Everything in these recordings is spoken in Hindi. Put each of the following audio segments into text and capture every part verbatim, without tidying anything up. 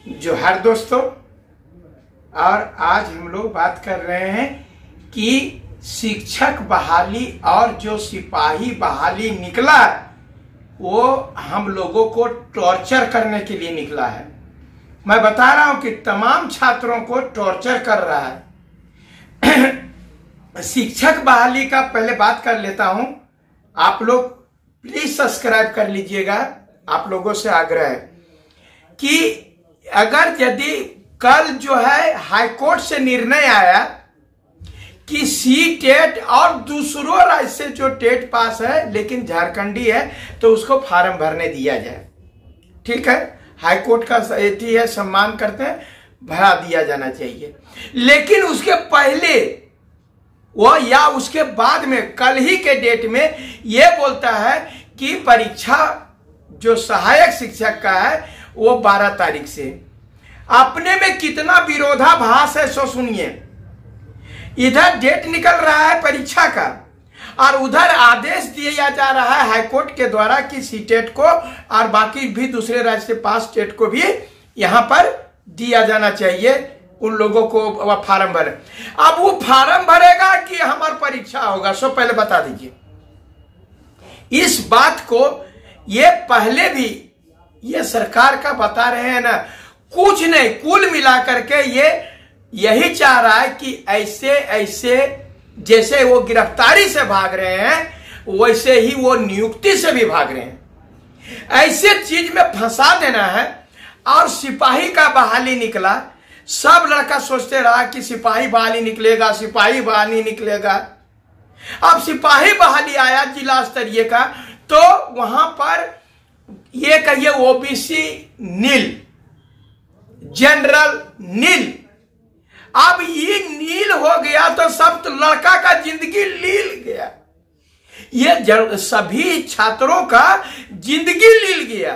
जोहार दोस्तों, और आज हम लोग बात कर रहे हैं कि शिक्षक बहाली और जो सिपाही बहाली निकला वो हम लोगों को टॉर्चर करने के लिए निकला है। मैं बता रहा हूं कि तमाम छात्रों को टॉर्चर कर रहा है। शिक्षक बहाली का पहले बात कर लेता हूं। आप लोग प्लीज सब्सक्राइब कर लीजिएगा। आप लोगों से आग्रह है कि अगर यदि कल जो है हाईकोर्ट से निर्णय आया कि सी टेट और दूसरों राज्य से जो टेट पास है लेकिन झारखंडी है तो उसको फार्म भरने दिया जाए, ठीक है, हाईकोर्ट का एथी है, सम्मान करते हैं, भरा दिया जाना चाहिए। लेकिन उसके पहले वो या उसके बाद में कल ही के डेट में ये बोलता है कि परीक्षा जो सहायक शिक्षक का है वो बारह तारीख से। अपने में कितना विरोधाभास है सो सुनिए। इधर डेट निकल रहा है परीक्षा का और उधर आदेश दिया जा रहा है हाईकोर्ट के द्वारा कि सीटेट को और बाकी भी दूसरे राज्य से पास स्टेट को भी यहां पर दिया जाना चाहिए, उन लोगों को वह फार्म भरे। अब वो फार्म भरेगा कि हमारी परीक्षा होगा, सो पहले बता दीजिए। इस बात को ये पहले भी ये सरकार का बता रहे हैं ना, कुछ नहीं, कुल मिलाकर के ये यही चाह रहा है कि ऐसे ऐसे जैसे वो गिरफ्तारी से भाग रहे हैं वैसे ही वो नियुक्ति से भी भाग रहे हैं। ऐसे चीज में फंसा देना है। और सिपाही का बहाली निकला, सब लड़का सोचते रहा कि सिपाही बहाली निकलेगा, सिपाही बहाली निकलेगा। अब सिपाही बहाली आया जिला स्तरीय का, तो वहां पर ये कहिए ओबीसी नील, जनरल नील। अब ये नील हो गया तो सब तो लड़का का जिंदगी लील गया। ये सभी छात्रों का जिंदगी लील गया।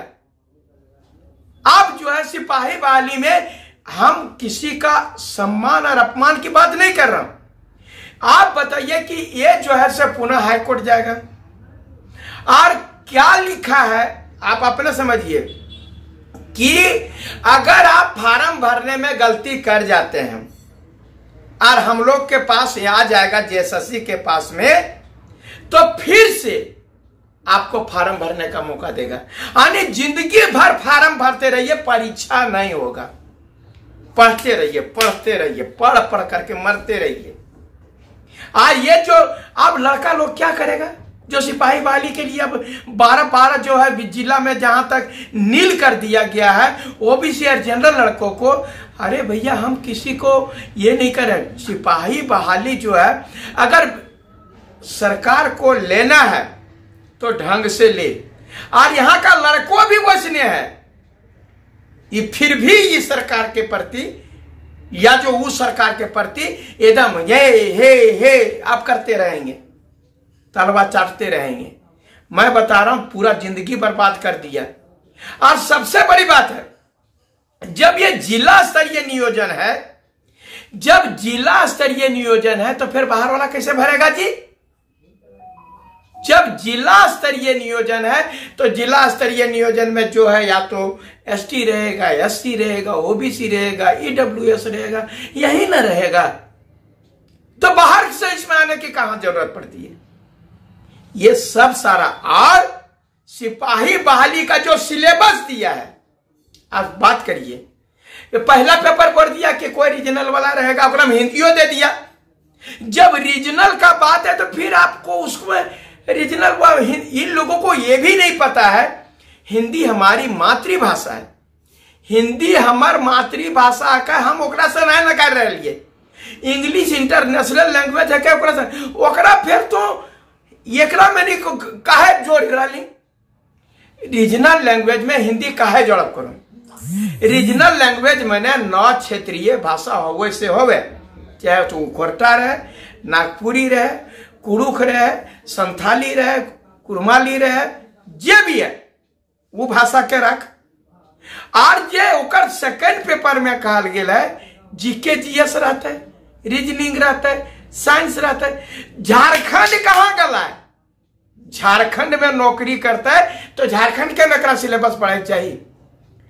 अब जो है सिपाही बहाली में हम किसी का सम्मान और अपमान की बात नहीं कर रहा हूं। आप बताइए कि ये जो है से पुनः हाईकोर्ट जाएगा और क्या लिखा है आप अपने समझिए कि अगर आप फार्म भरने में गलती कर जाते हैं और हम लोग के पास आ जाएगा जेएसएससी के पास में, तो फिर से आपको फार्म भरने का मौका देगा। यानी जिंदगी भर फार्म भरते रहिए, परीक्षा नहीं होगा। पढ़ते रहिए, पढ़ते रहिए, पढ़ पढ़ करके मरते रहिए। और ये जो अब लड़का लोग क्या करेगा, जो सिपाही बहाली के लिए अब बारह बारह जो है जिला में जहां तक नील कर दिया गया है ओबीसी और जनरल लड़कों को। अरे भैया, हम किसी को ये नहीं करें। सिपाही बहाली जो है अगर सरकार को लेना है तो ढंग से ले, और यहां का लड़कों भी वैसने है, ये फिर भी इस सरकार के प्रति या जो उस सरकार के प्रति एकदम ये हे हे आप करते रहेंगे, तलवार चाटते रहेंगे। मैं बता रहा हूं पूरा जिंदगी बर्बाद कर दिया। और सबसे बड़ी बात है, जब ये जिला स्तरीय नियोजन है, जब जिला स्तरीय नियोजन है तो फिर बाहर वाला कैसे भरेगा जी? जब जिला स्तरीय नियोजन है तो जिला स्तरीय नियोजन में जो है या तो एसटी रहेगा, एससी रहेगा, ओबीसी रहेगा, ईडब्ल्यूएस रहेगा, यही ना रहेगा। तो बाहर से इसमें आने की कहां जरूरत पड़ती है? ये सब सारा और सिपाही बहाली का जो सिलेबस दिया है, आप बात करिए। पहला पेपर पढ़ दिया कि कोई रीजनल वाला रहेगा, ओकरा में हिंदियों दे दिया। जब रीजनल का बात है तो फिर आपको उसमें रीजनल, इन लोगों को यह भी नहीं पता है हिंदी हमारी मातृभाषा है। हिंदी हमार मातृभाषा का हम ओकरा से नहीं लगा रहे। इंग्लिश इंटरनेशनल लैंग्वेज है क्या ओकरा से, ओकरा फिर तो एकरा में नहीं काहे जोड़ रही। रीजनल लैंग्वेज में हिंदी काहे जोड़ब करो? रीजनल लैंग्वेज मैंने नौ क्षेत्रीय भाषा होवे से होवे, चाहे तो खोरटा रहे, नागपुरी रहे, कुरुख रहे, संथाली रहे, कुरमाली रहे, जे भी है वो भाषा के रख। और जे ओकर सेकंड पेपर में कहल गेल है जीके जीएस रहता है, रीजनिंग रहता है, साइंस रहता है। झारखंड कहां गला है? झारखंड में नौकरी करता है तो झारखंड के नकरा सिलेबस पढ़ाई चाहिए।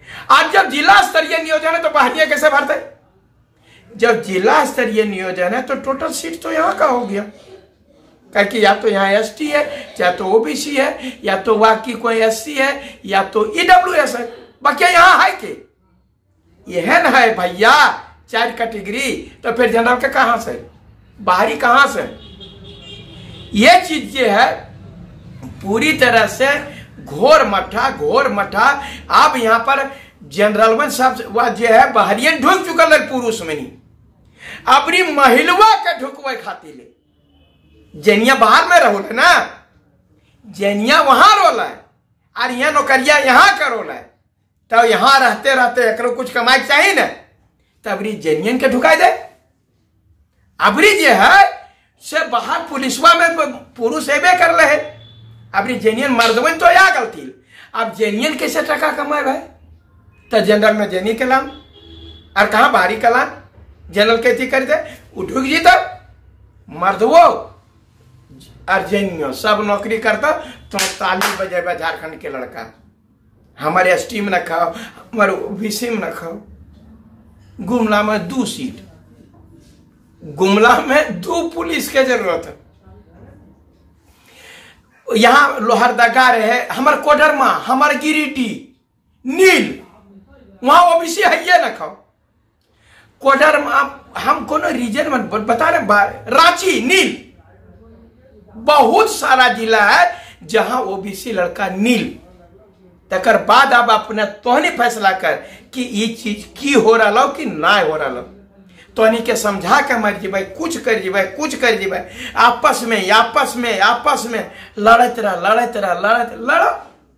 आज जब जिला स्तरीय नियोजन है तो बाहरिया कैसे भरते? जब जिला स्तरीय नियोजन है तो टोटल सीट तो यहाँ का हो गया, क्योंकि या तो यहाँ एसटी है, या तो ओबीसी है, या तो बाकी कोई एससी है, या तो ईडब्ल्यूएस है। बाकी यहाँ है के यह न है भैया चार कैटेगरी, तो फिर जनरल के कहां से, बाहरी कहां से? ये चीज ये है पूरी तरह से घोर मठा घोर मठा। अब यहाँ पर जनरल में सब जो है बाहरी ढुक चुकल है पुरुष में नहीं, अपनी महिलवा के ढुकवे खाती ले। जैनिया बाहर में रहो ना, जैनिया वहां रोल है और यहाँ नौकरिया यहाँ का रोल है, तो यहां रहते रहते एक कुछ कमाई चाहिए ना, तबरी जेनियन के ढुकाई दे। अबरी जे है से बाहर पुलिसवा में पुरुष एबे कर ले, अबरी जेनियन मर्दवन तो या गलती। अब जेनियन कैसे टका कमाए भाई? तो जनरल में जेनी के लाम और कहा बाहरी का लाम जनरल के थी कर दे उठुक जी, तो मर्दवो और जेनियो सब नौकरी करता तो ताली बजेबा झारखंड के लड़का। हमारे एसटी में न खाओ, हमारे ओबीसी में न खाओ। गुमला में दो सीट, गुमला में दो पुलिस के जरूरत है। यहाँ लोहरदगा रहे, हमारे कोडरमा, हमारे गिरिडीह, नील, वहां ओबीसी है ये न खाओ। कोडरमा हम कोनो रीजन में बता रहे, रांची, नील, बहुत सारा जिला है जहां ओबीसी लड़का नील। तकर बाद अब अपने तोहनी फैसला कर कि ये चीज की हो रहा लो कि ना हो रहा लो, तोहनी के समझा के मर जीवे, कुछ कर जीवे, कुछ कर जीवे। आपस में आपस में आपस में लड़त रहा लड़त रहा लड़त लड़ो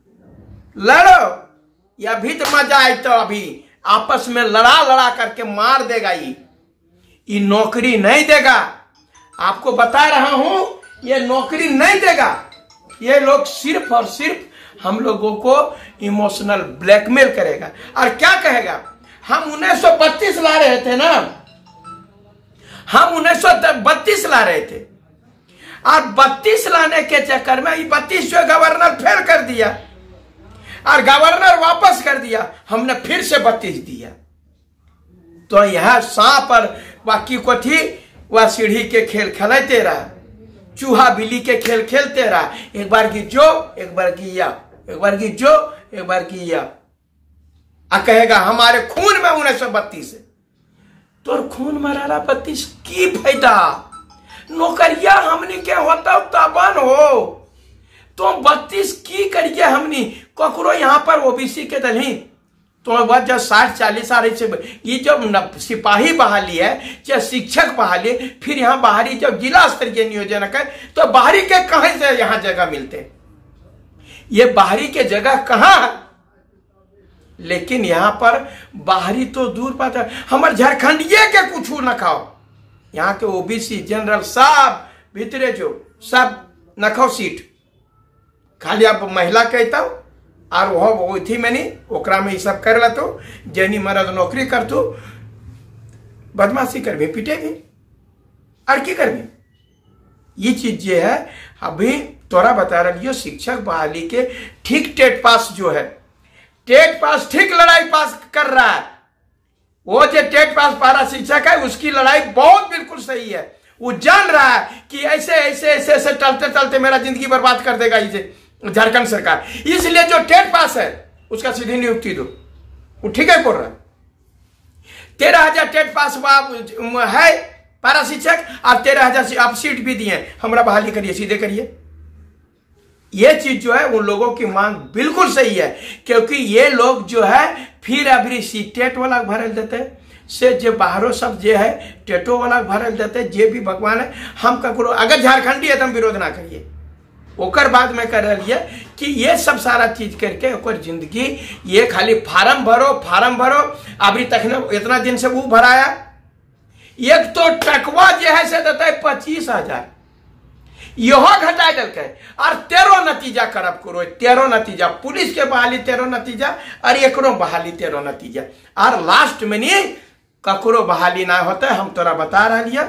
लड़ो। या भी तो मजा आए तो अभी आपस में लड़ा लड़ा करके मार देगा। ये ये नौकरी नहीं देगा, आपको बता रहा हूं, ये नौकरी नहीं देगा। ये लोग सिर्फ और सिर्फ हम लोगों को इमोशनल ब्लैकमेल करेगा। और क्या कहेगा, हम उन्नीस सौ बत्तीस ला रहे थे ना, हम उन्नीस सौ बत्तीस ला रहे थे और बत्तीस लाने के चक्कर में ये बत्तीस जो गवर्नर फेल कर दिया और गवर्नर वापस कर दिया, हमने फिर से बत्तीस दिया। तो यह सांप पर बाकी को थी वह सीढ़ी के खेल खेलते रहा, चूहा बिल्ली के खेल खेलते रहा। एक बार की जो, एक बार की या, एक बार की जो, एक बार की या। आ कहेगा हमारे खून में उन्नीस सौ बत्तीस है, तो खून में रहा बत्तीस की फायदा? नौकरिया हमनी के होता तबन हो, तो बत्तीस की करिए हमनी ककरो यहाँ पर ओबीसी के दलही। तो वह जब साठ चालीस आ रही से ये जब सिपाही बहाली है, चाहे शिक्षक बहाली, फिर यहाँ बाहरी जब जिला स्तरीय नियोजन है तो बाहरी के कहां से यहाँ जगह मिलते? ये बाहरी के जगह कहां है? लेकिन यहाँ पर बाहरी तो दूर बात है, हमारे झारखंडिये के कुछ न खाओ। यहाँ के ओबीसी जनरल सब भीतरे जो सब न खाओ सीट, खाली आप महिला कहता हो और वह वो थी मैंने ओकरा में ये सब कर ला, तो जैनी मर्द नौकरी कर तो बदमाशी कर भी पिटेगी और की कर भी। ये चीज ये है अभी तोरा बता रही हो, शिक्षक बहाली के ठीक टेट पास जो है, टेट पास ठीक लड़ाई पास कर रहा है। वो जो टेट पास पारा शिक्षक है उसकी लड़ाई बहुत बिल्कुल सही है। वो जान रहा है कि ऐसे ऐसे ऐसे ऐसे चलते चलते मेरा जिंदगी बर्बाद कर देगा इसे झारखंड सरकार, इसलिए जो टेट पास है उसका सीधी नियुक्ति दो। वो ठीक है बोल रहा है, तेरह हजार टेट पास है पारा शिक्षक और तेरह हजार आप सीट भी दिए, हमारा बहाली करिए, सीधे करिए। ये चीज जो है उन लोगों की मांग बिल्कुल सही है, क्योंकि ये लोग जो है फिर अभी सी टेट वाला भरल देते से जे बाहरों सब जे है टेटो वाला भरल देते, जे भी भगवान है। हम ककरो अगर झारखंडी है तो हम विरोध ना करिए, ओकर बाद में कर रही है कि ये सब सारा चीज करके ओकर जिंदगी ये खाली फार्म भरो फार्म भरो। अभी तक ने इतना दिन से वो भराया, एक तो टकवा जो है से देता है पच्चीस हजार, यह घटा देते और तेरह नतीजा करब करो, तेरह नतीजा पुलिस के बहाली, तेरह नतीजा और एकरो बहाली, तेरह नतीजा और लास्ट में नहीं ककरो बहाली ना होता है। हम तोरा बता रही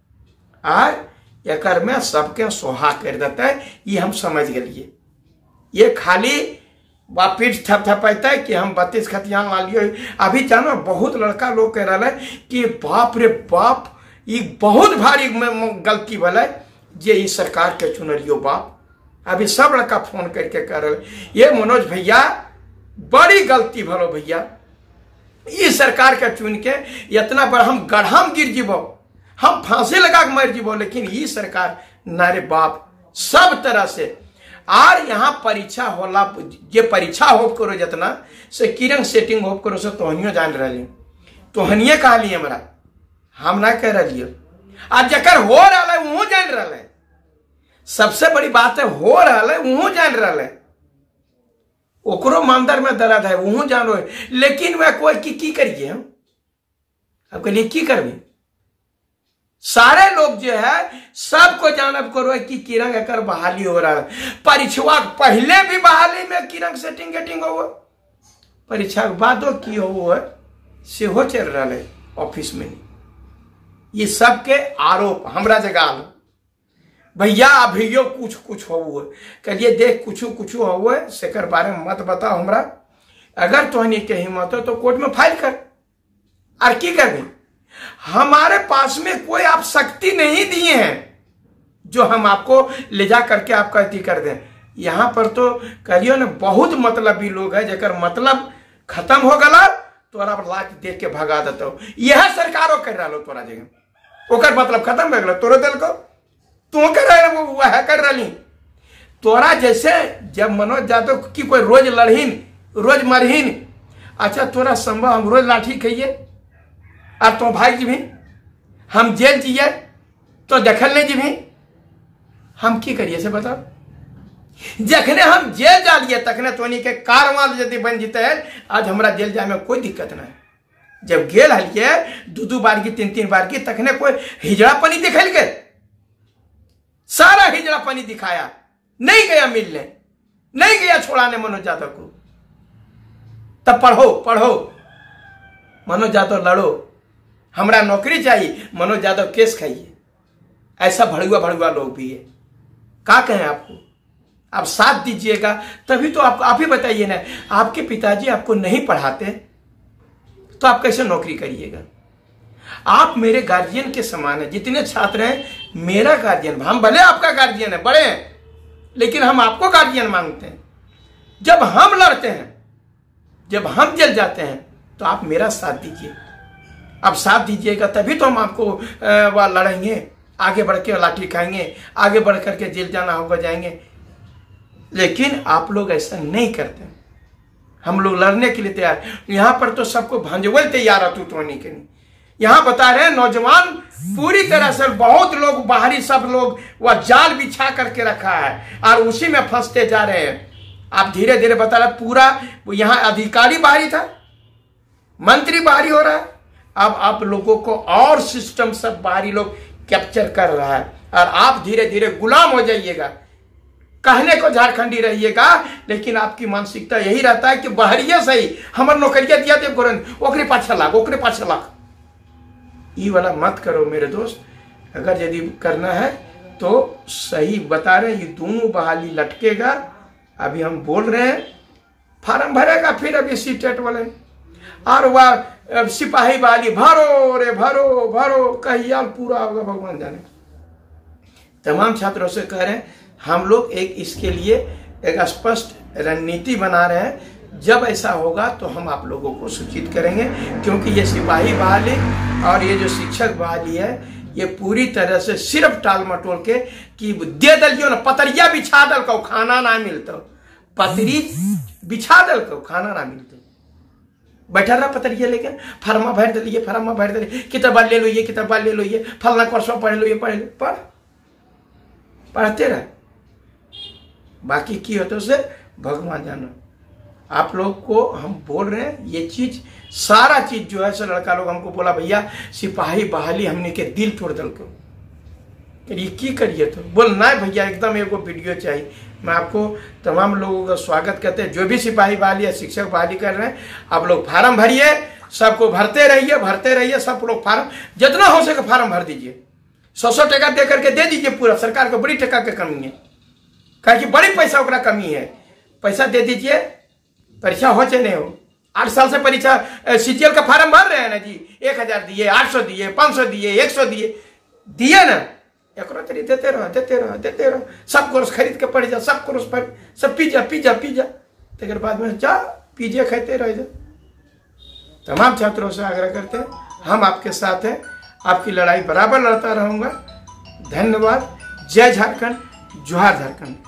और एकर में सबके सोहा कर देता है, ये हम समझ गए। ये खाली वह पीठ थप थपाता है कि हम बत्तीस खतियान ला लियो। अभी जानो बहुत लड़का लोग कह रहा है कि बाप रे बाप ये बहुत भारी गलती भला जे इस सरकार के चुनलियो बाप। अभी सब लड़का फोन करके कह रहे ये मनोज भैया बड़ी गलती भलो भैया, इस सरकार के चुन के इतना बड़ा हम गढ़ा में गिर जीवो, हम फांसी लगा के मर जीवो, लेकिन ये सरकार नारे बाप सब तरह से। और यहाँ परीक्षा होला, ये परीक्षा होप करो जितना से किरण सेटिंग होप करो से तोहनियो जान रही, तोहनिए कहा लिए हमारा, हम ना कह रही आज जकर हो रहा है वो जान रहा है। सबसे बड़ी बात है हो रहा है वो जान रहा है, ओकरो मंदिर में दर्द है वो जानो है, लेकिन वह कोई की, की करिए हम अब के लिए की करबे। सारे लोग जो है सबको जानब करो कि किरण एकर बहाली हो रहा है। परीक्षा पहले भी बहाली में किरण सेटिंग गेटिंग हो, परीक्षा के बादो की हो से हो चल रहा है ऑफिस में। ये सबके आरोप हमरा जगह भैया अभियो कुछ कुछ हो कहिए देख कुछ कुछ हो सेकर बारे में मत बताओ हमरा। अगर तोहनी के हिम्मत हो तो कोर्ट में फाइल कर, और की करबे। हमारे पास में कोई आप शक्ति नहीं दिए हैं जो हम आपको ले जा करके आपका अति कर दें। यहां पर तो कहियो ना बहुत मतलबी लोग है जकर मतलब खत्म हो गला तोरा लाख देख के भगा देता हो। यह सरकारों कर रहा लो तोरा जगह ओकर मतलब खत्म हो गया, तोरो दिल को तू कर रहे वो वह कर रही। तोरा जैसे जब मनोज यादव की कोई रोज लड़हीन रोज मरहीन, अच्छा तोरा संभव हम रोज लाठी खाइए और तो भाई जी भी हम जेल जिए तो दखल नहीं जी भी हम की करिए से बताओ। जखने हम जेल जा लिए तखने तोनी के कारवाल यदि बन जीते है, आज हमारा जेल जाए में कोई दिक्कत नहीं। जब गेल हलिए दो दो बार की तीन तीन बार की तखने कोई हिजड़ा पानी दिखल के, सारा हिजड़ा पानी दिखाया, नहीं गया मिलने, नहीं गया छोड़ाने मनोज यादव को। तब पढ़ो पढ़ो मनोज यादव लड़ो, हमरा नौकरी चाहिए, मनोज यादव केस खाइए। ऐसा भड़ुआ भड़ुआ लोग भी है, क्या कहें आपको। आप साथ दीजिएगा तभी तो आप आप ही बताइए ना, आपके पिताजी आपको नहीं पढ़ाते तो आप कैसे नौकरी करिएगा। आप मेरे गार्जियन के समान है, जितने छात्र हैं मेरा गार्जियन, हम भले आपका गार्जियन है बड़े हैं, लेकिन हम आपको गार्जियन मांगते हैं। जब हम लड़ते हैं, जब हम जल जाते हैं तो आप मेरा साथ दीजिए। आप साथ दीजिएगा तभी तो हम आपको वह लड़ेंगे, आगे बढ़ के लाठी खाएंगे, आगे बढ़ करके जेल जाना होगा जाएंगे। लेकिन आप लोग ऐसा नहीं करते, हम लोग लड़ने के लिए तैयार। यहां पर तो सबको भंजवल तैयार है तू होने के लिए। यहां बता रहे हैं नौजवान पूरी तरह से, बहुत लोग बाहरी सब लोग वह जाल बिछा करके रखा है और उसी में फंसते जा रहे हैं। आप धीरे धीरे बता रहे पूरा यहां अधिकारी बाहरी था, मंत्री बाहरी हो रहा है, अब आप लोगों को और सिस्टम सब बाहरी लोग कैप्चर कर रहा है और आप धीरे धीरे गुलाम हो जाइएगा। कहने को झारखंडी रहिएगा, लेकिन आपकी मानसिकता यही रहता है कि बाहरिया सही हमारे नौकरिया दिया थे ओकरे पाछा लाख ओकरे पाछा लाख। ये वाला मत करो मेरे दोस्त। अगर यदि करना है तो सही बता रहे, ये दोनों बहाली लटकेगा। अभी हम बोल रहे हैं फार्म भरेगा, फिर अभी सीटेट वाले और वह सिपाही बहाली भरो रे भरो भरो, कहिया पूरा होगा भगवान जाने। तमाम छात्रों से कह रहे हैं हम लोग एक इसके लिए एक स्पष्ट रणनीति बना रहे हैं। जब ऐसा होगा तो हम आप लोगों को सूचित करेंगे, क्योंकि ये सिपाही बहाली और ये जो शिक्षक बहाली है ये पूरी तरह से सिर्फ टाल मटोल के कि दे दलियो ना, पतरिया बिछा दल को खाना ना मिलता, पतरी बिछा दल को खाना ना मिलता, बैठा रहा पतरिया लेके फरमा भर दिलिए फरमा भर दिलिए किताबा ले लो ये किताबा ले लो ये फलना कोर्स पढ़ लो ये पढ़ लो, पढ़ पढ़ते रहे। बाकी की होते से भगवान जानो। आप लोग को हम बोल रहे हैं ये चीज सारा चीज जो है सो लड़का लोग हमको बोला भैया सिपाही बहाली हमने के दिल तोड़ दल को ये की करिए तो बोल ना भैया एकदम एगो वीडियो चाहिए। मैं आपको तमाम लोगों का स्वागत करते हैं, जो भी सिपाही बहाली या शिक्षक बहाली कर रहे हैं आप लोग फार्म भरिए, सबको भरते रहिए भरते रहिए सब लोग फार्म जितना हो सके फार्म भर दीजिए। सौ सौ टका दे करके दे दीजिए, पूरा सरकार को बड़ी टका की कमी है, कहा कि बड़ी पैसा ओकरा कमी है, पैसा दे दीजिए परीक्षा हो चाहे नहीं हो, आठ साल से परीक्षा सीजीएल का फार्म भर रहे हैं ना जी, एक हजार दिए, आठ सौ दिए, पांच सौ दिए, एक सौ दिए, दिए ना, एक तरी देते रहो देते रहो देते रहो, सब कोर्स खरीद के पढ़ जा, सब कोर्स पढ़, सब पिज्जा पिज्जा पिज्जा, तेरे बाद में जा पिज्जा खाते रह जा। तमाम छात्रों से आग्रह करते हैं, हम आपके साथ हैं, आपकी लड़ाई बराबर लड़ता रहूंगा। धन्यवाद। जय झारखंड, जोहार झारखंड।